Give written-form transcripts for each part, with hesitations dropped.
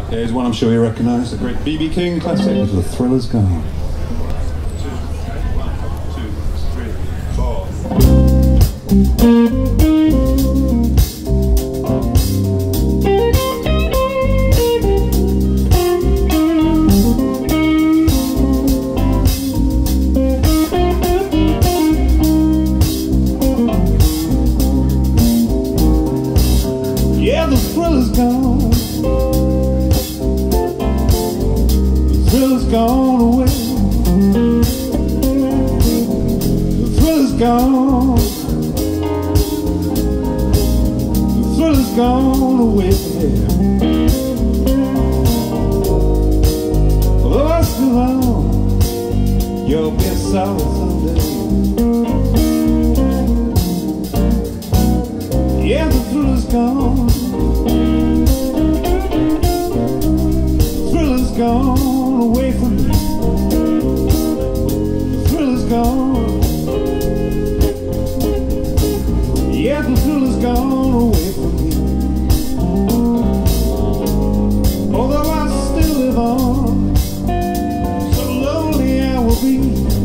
Here's one I'm sure you recognise, the great B.B. King classic, The Thriller's Gone. 1, 2, 3, 4. Yeah, the thriller's gone. The thriller's gone away. The thriller's gone. The thriller's gone away from here. Although I still own you'll be sorry someday. Yeah, the thriller's gone. The thriller's gone away from me. The thriller's gone. Yeah, the thriller's gone away from me. Although I still live on, so lonely I will be.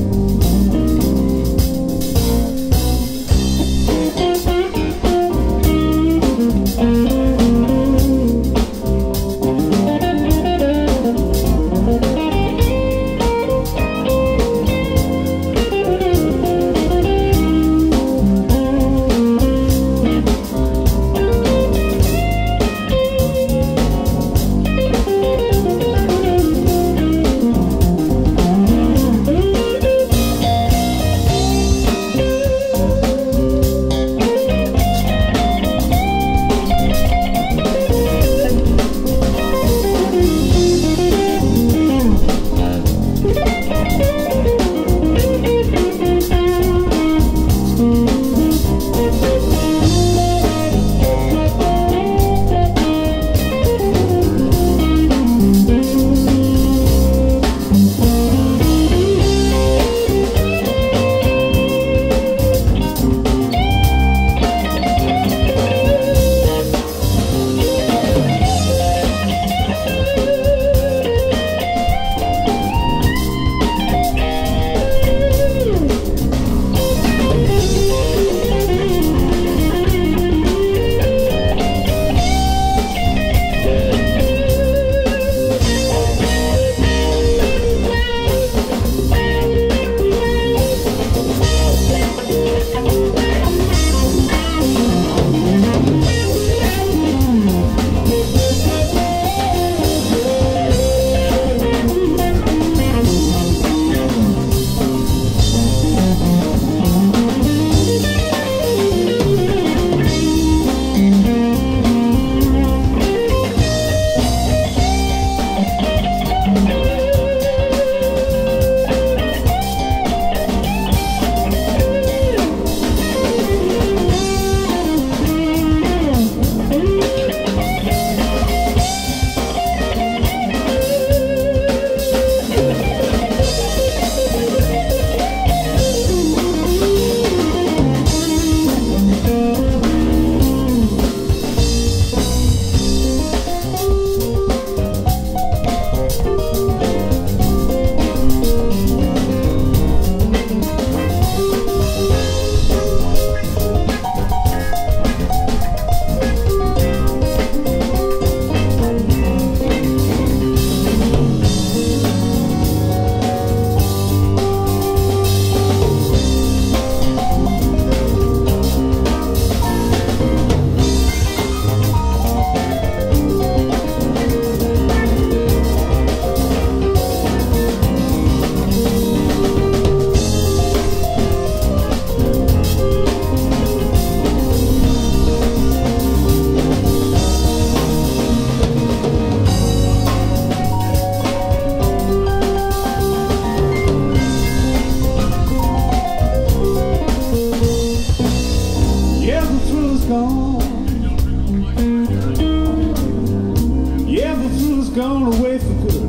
Gone away for good.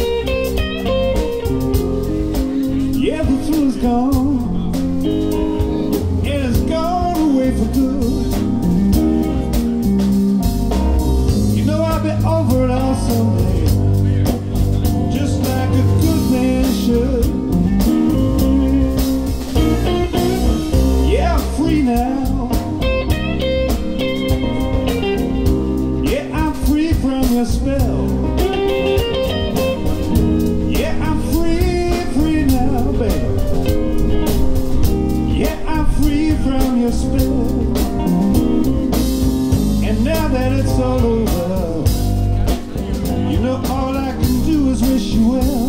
Yeah, the thriller's gone, and it's gone away for good. You know I'll be over it all someday. your spell. Yeah, I'm free now, baby. Yeah, I'm free from your spell. And now that it's all over, you know all I can do is wish you well.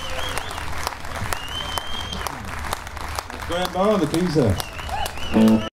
Grab on the keys there.